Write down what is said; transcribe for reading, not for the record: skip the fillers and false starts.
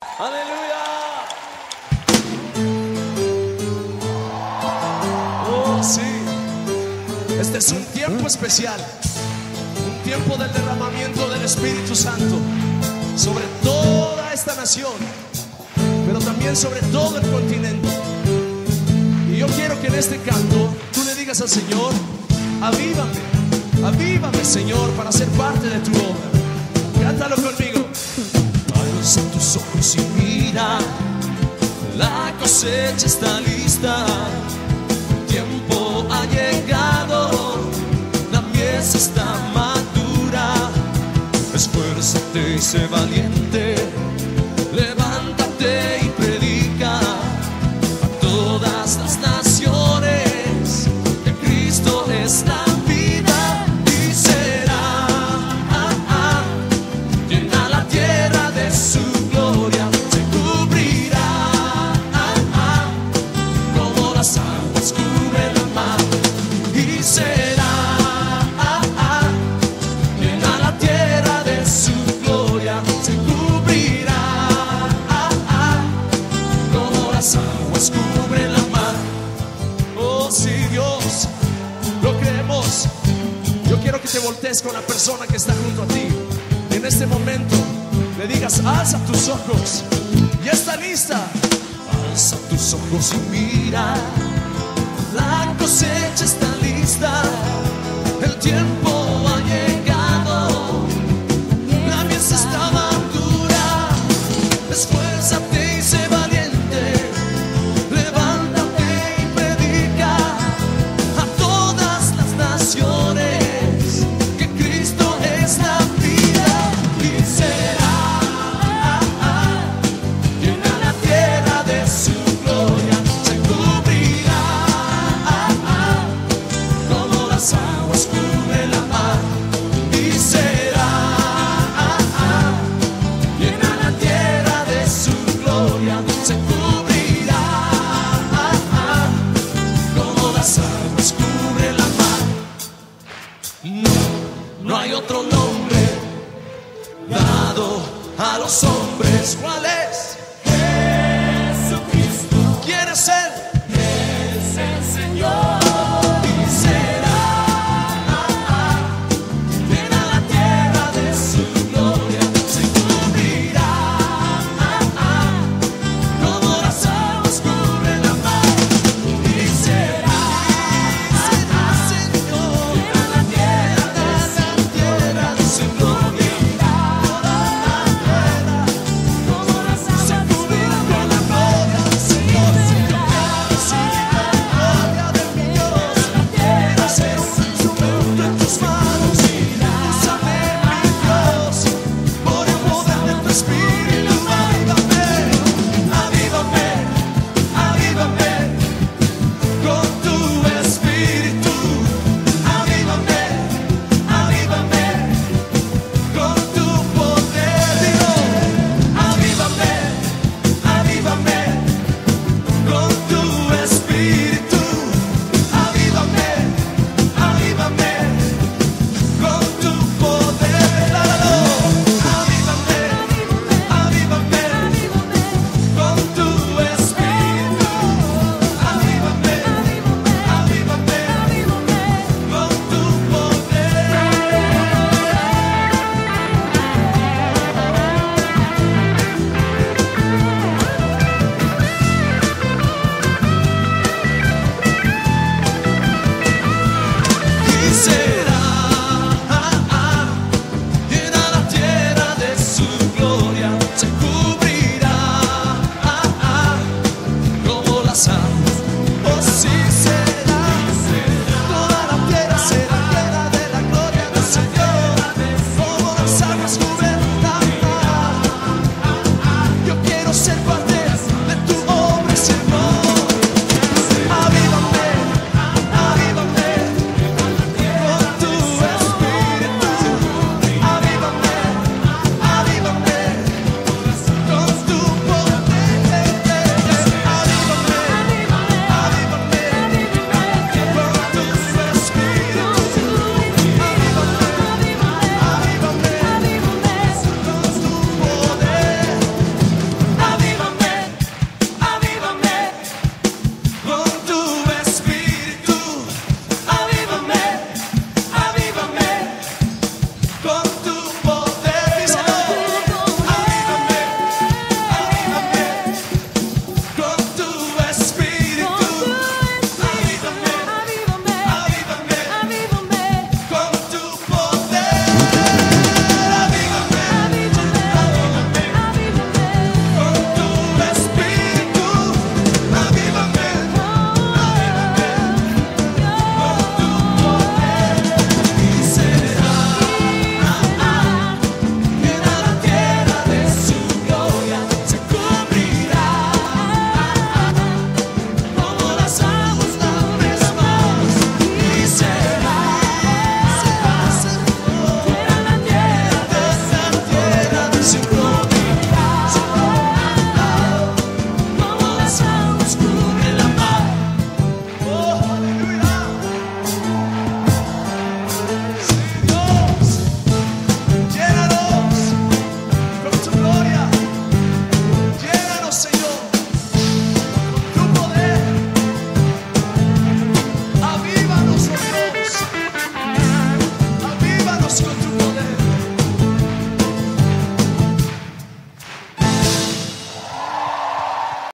Aleluya. Oh, sí. Este es un tiempo especial, un tiempo del derramamiento del Espíritu Santo sobre toda esta nación, pero también sobre todo el continente. Y yo quiero que en este canto tú le digas al Señor: avívame, avívame, Señor, para ser parte de tu obra. Cántalo conmigo. Alza tus ojos y mira, la cosecha está lista, el tiempo ha llegado, la mies está madura. Esfuérzate y sé valiente, levántate y predica a todas las naciones que Cristo es la vida y será llena la tierra de su gloria, se cubrirá como las aguas cubren la mar y será llena la tierra de su gloria, se cubrirá como las aguas cubren la mar. Oh, sí, Dios, lo creemos. Yo quiero que te voltees con la persona que está junto a ti. En este momento le digas: alza tus ojos, ya está lista. Alza tus ojos y mira, la cosecha está lista, el tiempo ha llegado, la mies está madura. Esfuérzate y sé valiente, levántate y predica a todas las naciones que Cristo es la vida y será llena la tierra de su gloria, se cubrirá como las aguas cubren la mar y será llena la tierra de su gloria, se cubrirá como las aguas cubren la mar. No hay otro nombre dado a los hombres. ¿Cuál es? Jesucristo. ¿Quieres ser? Es el Señor. Y será llena la tierra de su gloria, se cubrirá como las aguas cubren la mar y será Señor, llena la tierra de su gloria, como las aguas se cubrirá con la gloria del Señor. Recibir la gloria de mi Dios, quiero ser un instrumento en tus manos. Úsame, mi Dios, por el poder de tu Espíritu. Avívame, avívame, avívame con tu Espíritu. Avívame, avívame con tu poder. Digo, avívame, avívame con tu Espíritu. Avívame, avívame con tu poder. Avívame, avívame con tu Espíritu. Avívame, avívame con tu poder. Y será llena la tierra de su gloria, se cubrirá